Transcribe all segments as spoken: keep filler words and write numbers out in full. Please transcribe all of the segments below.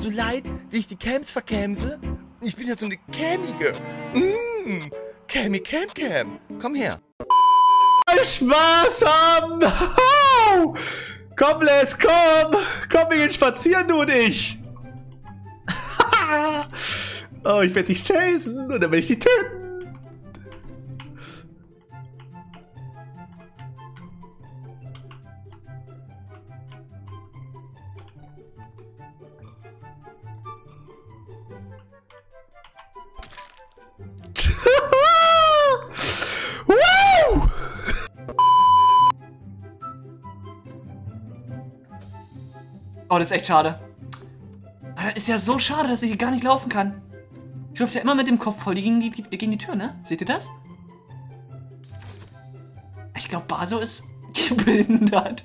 so leid, wie ich die Cams verkämse? Ich bin ja so eine Camige. Mmh, Cammy Cam Cam. Komm her. Spaß haben! Oh! Komm, Les, komm! Komm, wir gehen spazieren, du und ich! Oh, ich werde dich chasen und dann werde ich dich töten. Oh, das ist echt schade. Aber das ist ja so schade, dass ich hier gar nicht laufen kann. Ich läuft ja immer mit dem Kopf voll gegen die, gegen die Tür, ne? Seht ihr das? Ich glaube, Baso ist behindert.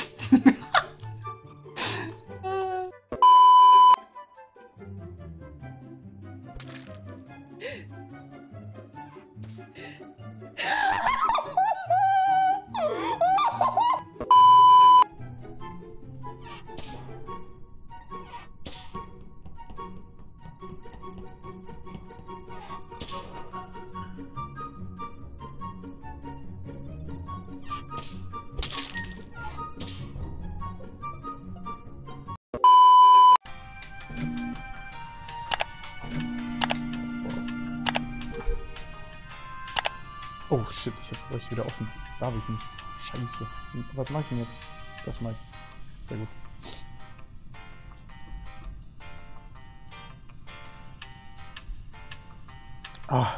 Oh shit, ich hab euch wieder offen. Darf ich nicht. Scheiße. Was mach ich denn jetzt? Das mach ich. Sehr gut. Ah.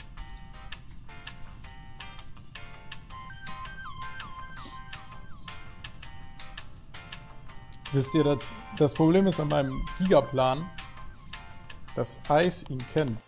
Wisst ihr, das, das Problem ist an meinem Gigaplan, dass Ice ihn kennt.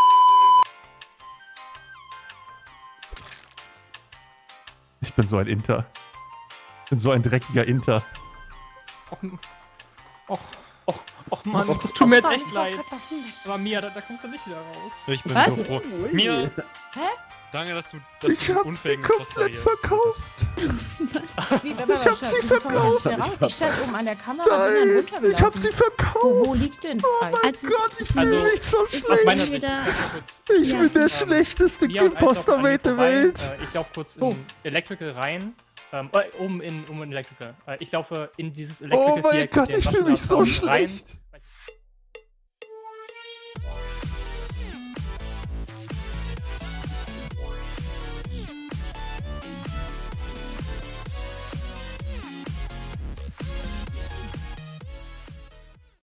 Ich bin so ein Inter. Ich bin so ein dreckiger Inter. Och, och, och, och Mann, das tut mir jetzt echt leid. Aber Mia, da, da kommst du nicht wieder raus. Ich bin Was? so froh. Mia, Hä? danke, dass du, dass du einen unfähigen Poster hier verkauft. Was? Wie, aber Ich hab sie wie kommt das verkauft. denn raus? Ich stand oben an der Kamera, bin dann runtergelaufen. Ich hab sie verkauft. Wo, wo liegt denn? Oh mein Als Gott, ich Also, will nicht so ist Aus meiner es Sicht, wieder... Ich Ja. bin der Ähm, schlechteste Mia und Eis Imposter laufen an mir der vorbei. Welt. Äh, ich laufe kurz Oh. in Electrical rein. Ähm, äh, oben in, um in Electrical. Äh, ich laufe in dieses Oh Electrical mein Viereck Gott, mit den ich fühle mich so Waschbären rein. schlecht.